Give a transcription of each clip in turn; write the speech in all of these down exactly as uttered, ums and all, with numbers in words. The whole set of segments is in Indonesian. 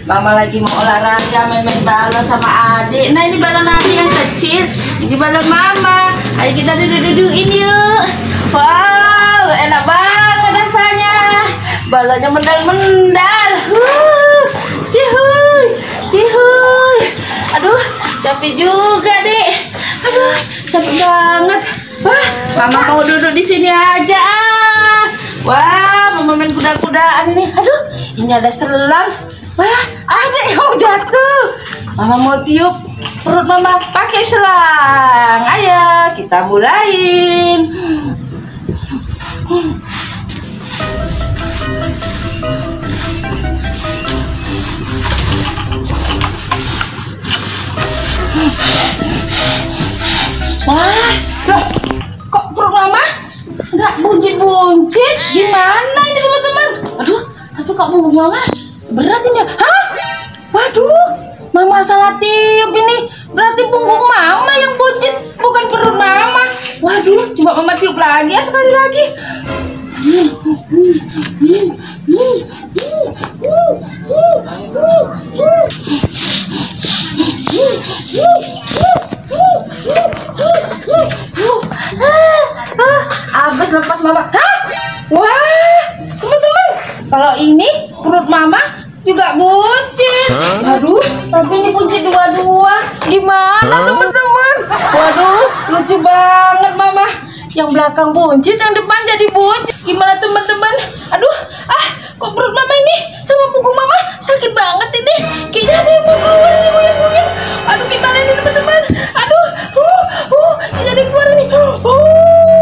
Mama lagi mau olahraga, main-main balon sama adik. Nah ini balon adik yang kecil, ini balon mama. Ayo kita duduk-dudukin yuk. Wow, enak banget rasanya. Balonnya mendal-mendal. Uh, cihuy, cihuy. Aduh, capek juga deh. Aduh, capek banget. Wah, mama mau duduk di sini aja. Wah, mama main kuda-kudaan nih. Aduh, ini ada selang. Wah, ada yang jatuh. Mama mau tiup perut mama pakai selang. Ayo, kita mulain. Wah, loh, kok perut mama nggak buncit-buncit? Gimana ini teman-teman? Aduh, tapi kok punggung mama berat ini? Hah? Waduh, mama salah tiup ini. Berarti punggung mama yang buncit, bukan perut mama. Waduh, coba mama tiup lagi ya, sekali lagi. Habis lepas mama. Hah? Wah, teman-teman, kalau ini perut mama juga buncit. Waduh, tapi ini buncit dua-dua. Gimana teman-teman? Waduh, lucu banget mama. Yang belakang buncit, yang depan jadi buncit. Gimana teman-teman? Aduh, ah, kok perut mama ini sama punggung mama sakit banget ini. Kayaknya ada yang keluar ini, goyang-goyang. Aduh, gimana ini teman-teman? Aduh, uh, uh, kayaknya ada yang keluar ini. Uh.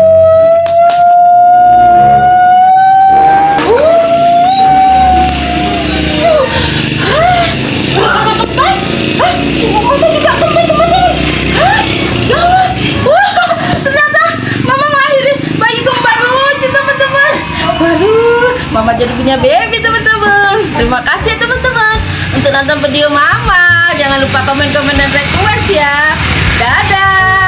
Mama jadi punya baby teman-teman. Terima kasih teman-teman untuk nonton video mama. Jangan lupa komen-komen dan request ya. Dadah.